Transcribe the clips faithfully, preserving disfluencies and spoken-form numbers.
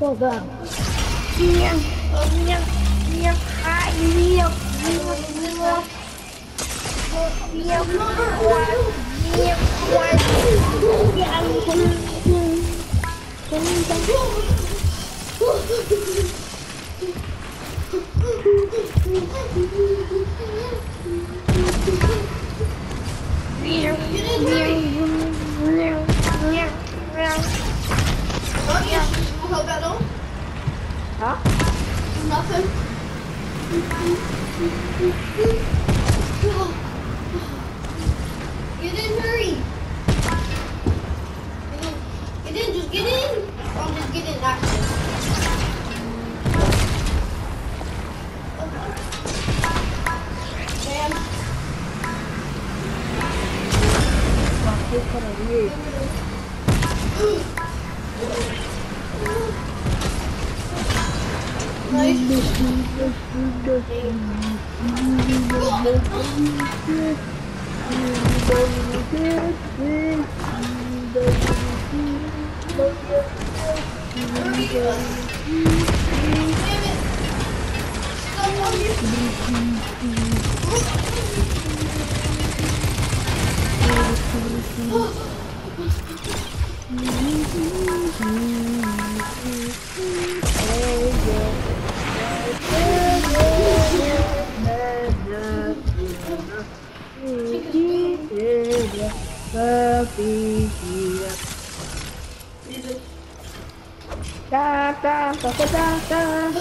Well done. Yeah, yeah, yeah, ah, yeah, yeah, yeah, what? Yeah, what? Yeah, I'm Huh? Nothing. Get in, hurry. Get in, get in, just get in. I'll just get in, actually. Damn. It's kind of weird. Nice. Da da da da da da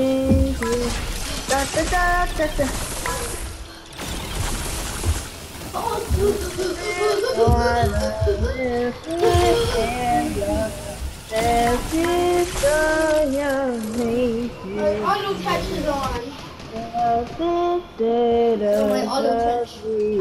da da da da. Auto touch is on. So my auto touch.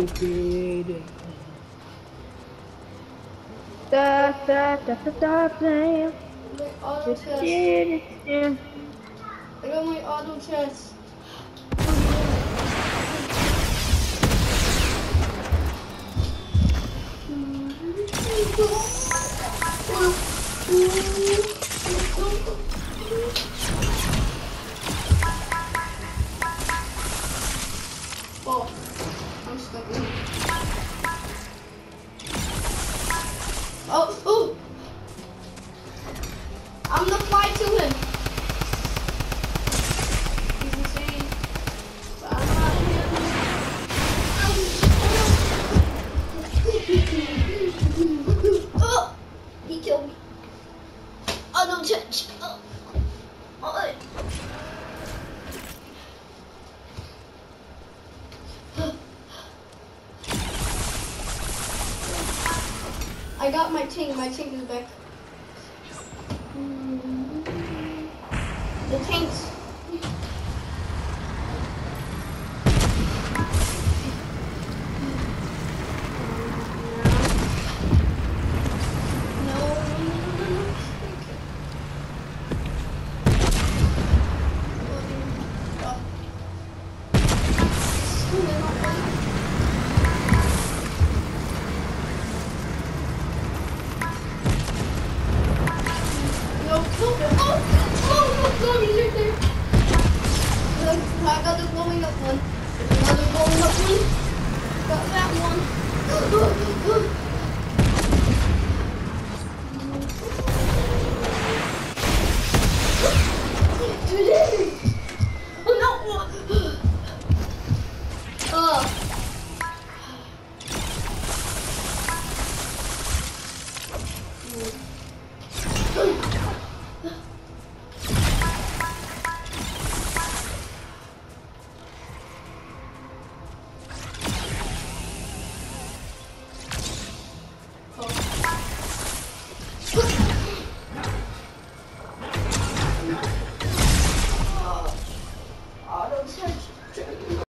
Da da da da da da. My auto chest. I got my auto chest. Oh, I'm stuck in. Oh, oh! I'm gonna fly to him. He's insane. But I'm not him. Oh! He killed me. Oh, no touch. Oh. Oh. I got my tank. My tank is back. The tank's